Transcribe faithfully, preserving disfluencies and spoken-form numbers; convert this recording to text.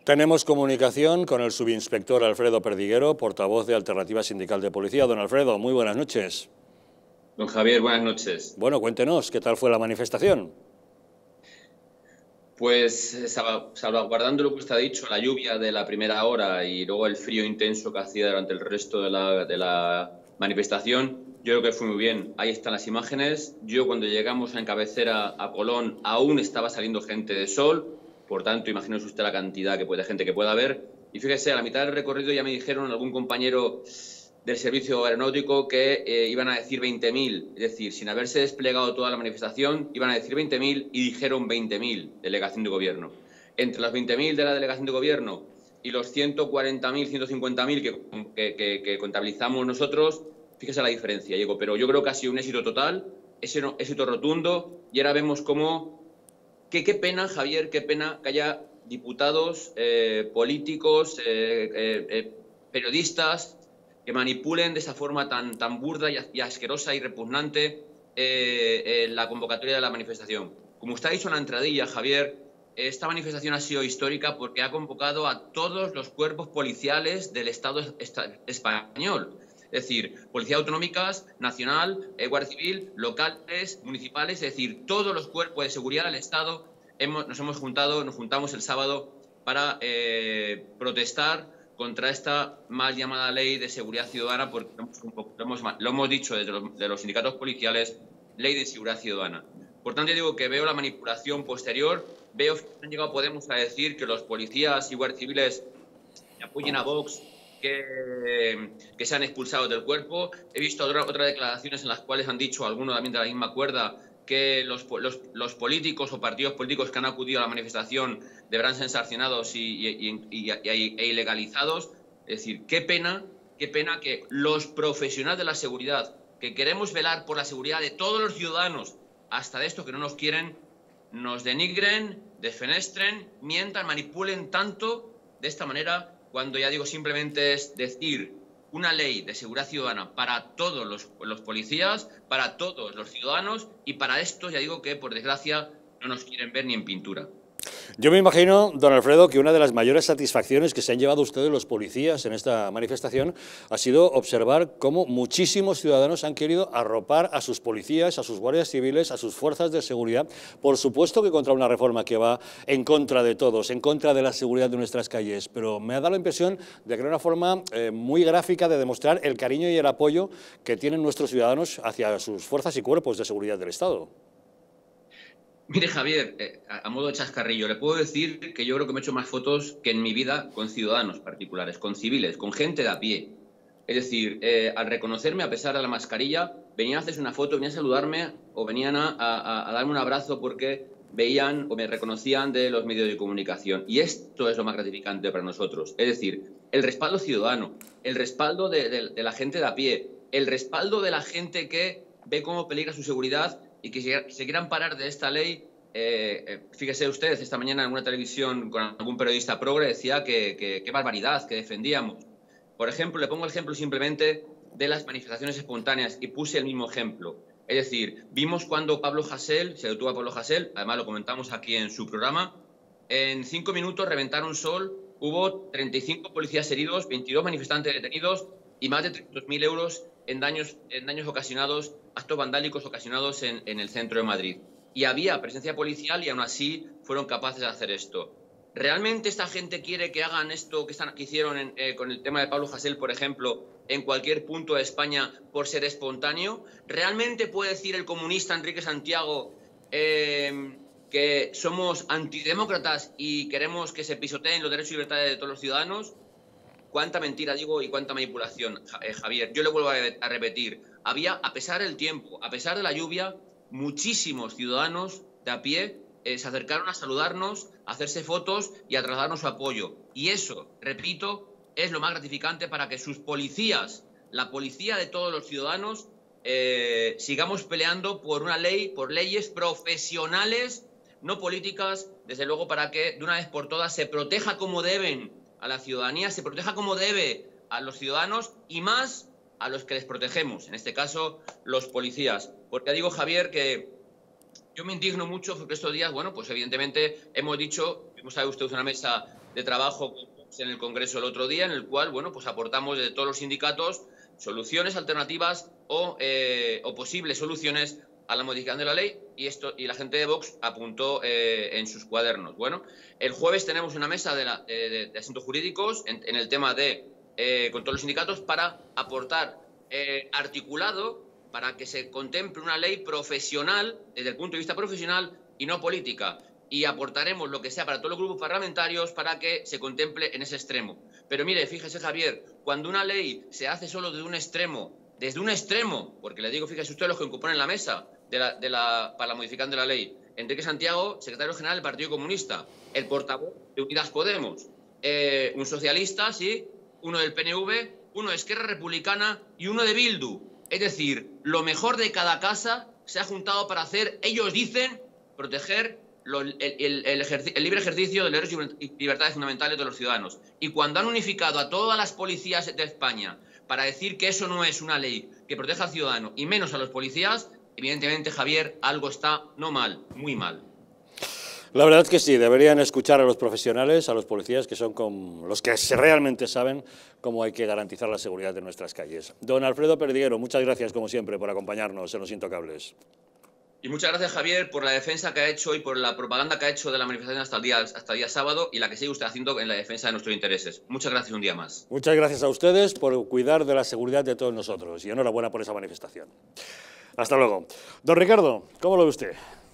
Tenemos comunicación con el subinspector Alfredo Perdiguero, portavoz de Alternativa Sindical de Policía. Don Alfredo, muy buenas noches. Don Javier, buenas noches. Bueno, cuéntenos, ¿qué tal fue la manifestación? Pues salvaguardando lo que usted ha dicho, la lluvia de la primera hora y luego el frío intenso que hacía durante el resto de la, de la manifestación, yo creo que fue muy bien. Ahí están las imágenes. Yo cuando llegamos en cabecera a Colón aún estaba saliendo gente de sol, por tanto, imagínese usted la cantidad que puede, de gente que pueda haber. Y fíjese, a la mitad del recorrido ya me dijeron algún compañero del servicio aeronáutico que eh, iban a decir veinte mil, es decir, sin haberse desplegado toda la manifestación, iban a decir veinte mil y dijeron veinte mil, delegación de gobierno. Entre las veinte mil de la delegación de gobierno y los ciento cuarenta mil, ciento cincuenta mil que, que, que, que contabilizamos nosotros, fíjese la diferencia, Diego, pero yo creo que ha sido un éxito total, éxito rotundo, y ahora vemos cómo, que qué pena, Javier, qué pena que haya diputados, eh, políticos, eh, eh, eh, periodistas, que manipulen de esa forma tan, tan burda y, y asquerosa y repugnante eh, eh, la convocatoria de la manifestación. Como usted ha dicho en la entradilla, Javier, esta manifestación ha sido histórica porque ha convocado a todos los cuerpos policiales del Estado español. Es decir, policías autonómicas, nacional, eh, Guardia Civil, locales, municipales, es decir, todos los cuerpos de seguridad del Estado hemos, nos hemos juntado, nos juntamos el sábado para eh, protestar contra esta mal llamada ley de seguridad ciudadana, porque lo hemos, lo hemos dicho desde los, de los sindicatos policiales, ley de seguridad ciudadana. Por tanto, yo digo que veo la manipulación posterior, veo que han llegado Podemos a decir que los policías y guardias civiles apoyen a Vox, que, que sean expulsados del cuerpo. He visto otras otra declaraciones en las cuales han dicho, algunos también de la misma cuerda, que los, los, los políticos o partidos políticos que han acudido a la manifestación deberán ser sancionados y, y, y, y, y, e ilegalizados. Es decir, qué pena, qué pena que los profesionales de la seguridad, que queremos velar por la seguridad de todos los ciudadanos, hasta de estos que no nos quieren, nos denigren, desfenestren, mientan, manipulen tanto de esta manera, cuando ya digo simplemente es decir una ley de seguridad ciudadana para todos los, los policías, para todos los ciudadanos, y para estos ya digo que, por desgracia, no nos quieren ver ni en pintura. Yo me imagino, don Alfredo, que una de las mayores satisfacciones que se han llevado ustedes los policías en esta manifestación ha sido observar cómo muchísimos ciudadanos han querido arropar a sus policías, a sus guardias civiles, a sus fuerzas de seguridad, por supuesto que contra una reforma que va en contra de todos, en contra de la seguridad de nuestras calles, pero me ha dado la impresión de que era una forma eh, muy gráfica de demostrar el cariño y el apoyo que tienen nuestros ciudadanos hacia sus fuerzas y cuerpos de seguridad del Estado. Mire, Javier, eh, a, a modo de chascarrillo, le puedo decir que yo creo que me he hecho más fotos que en mi vida con ciudadanos particulares, con civiles, con gente de a pie. Es decir, eh, al reconocerme, a pesar de la mascarilla, venían a hacerse una foto, venían a saludarme o venían a, a, a darme un abrazo porque veían o me reconocían de los medios de comunicación. Y esto es lo más gratificante para nosotros. Es decir, el respaldo ciudadano, el respaldo de, de, de la gente de a pie, el respaldo de la gente que ve cómo peligra su seguridad y que se quieran parar de esta ley. Eh, eh, fíjese usted, esta mañana en una televisión con algún periodista progre decía que qué barbaridad, que defendíamos. Por ejemplo, le pongo el ejemplo simplemente de las manifestaciones espontáneas y puse el mismo ejemplo. Es decir, vimos cuando Pablo Hasél, se detuvo a Pablo Hasél, además lo comentamos aquí en su programa, en cinco minutos reventaron sol, hubo treinta y cinco policías heridos, veintidós manifestantes detenidos y más de trescientos mil euros en daños, en daños ocasionados, actos vandálicos ocasionados en, en el centro de Madrid. Y había presencia policial y aún así fueron capaces de hacer esto. ¿Realmente esta gente quiere que hagan esto que, están, que hicieron en, eh, con el tema de Pablo Hasél, por ejemplo, en cualquier punto de España por ser espontáneo? ¿Realmente puede decir el comunista Enrique Santiago eh, que somos antidemócratas y queremos que se pisoteen los derechos y libertades de todos los ciudadanos? Cuánta mentira digo y cuánta manipulación, Javier. Yo le vuelvo a repetir, había, a pesar del tiempo, a pesar de la lluvia, muchísimos ciudadanos de a pie eh, se acercaron a saludarnos, a hacerse fotos y a trasladarnos su apoyo. Y eso, repito, es lo más gratificante para que sus policías, la policía de todos los ciudadanos, eh, sigamos peleando por una ley, por leyes profesionales, no políticas, desde luego para que de una vez por todas se proteja como deben a la ciudadanía, se proteja como debe a los ciudadanos y más a los que les protegemos, en este caso los policías. Porque digo, Javier, que yo me indigno mucho porque estos días, bueno, pues evidentemente hemos dicho, como sabe usted, es una mesa de trabajo en el Congreso el otro día, en el cual, bueno, pues aportamos de todos los sindicatos soluciones alternativas o, eh, o posibles soluciones a la modificación de la ley, y esto y la gente de Vox apuntó eh, en sus cuadernos. Bueno, el jueves tenemos una mesa de, la, de, de asuntos jurídicos en, en el tema de eh, con todos los sindicatos para aportar eh, articulado para que se contemple una ley profesional desde el punto de vista profesional y no política. Y aportaremos lo que sea para todos los grupos parlamentarios para que se contemple en ese extremo. Pero mire, fíjese, Javier, cuando una ley se hace solo desde un extremo, desde un extremo, porque le digo, fíjese usted los que componen la mesa de la, de la, para la modificación de la ley: Enrique Santiago, secretario general del Partido Comunista, el portavoz de Unidas Podemos, eh, un socialista, sí, uno del P N V, uno de Esquerra Republicana y uno de Bildu. Es decir, lo mejor de cada casa se ha juntado para hacer, ellos dicen, proteger Lo, el, el, el, el libre ejercicio de los derechos y libertades fundamentales de los ciudadanos. Y cuando han unificado a todas las policías de España para decir que eso no es una ley que proteja al ciudadano y menos a los policías, evidentemente, Javier, algo está no mal, muy mal. La verdad es que sí, deberían escuchar a los profesionales, a los policías, que son con los que realmente saben cómo hay que garantizar la seguridad de nuestras calles. Don Alfredo Perdiguero, muchas gracias, como siempre, por acompañarnos en Los Intocables. Y muchas gracias, Javier, por la defensa que ha hecho y por la propaganda que ha hecho de la manifestación hasta el día, hasta el día sábado, y la que sigue usted haciendo en la defensa de nuestros intereses. Muchas gracias un día más. Muchas gracias a ustedes por cuidar de la seguridad de todos nosotros, y enhorabuena por esa manifestación. Hasta luego. Don Ricardo, ¿cómo lo ve usted?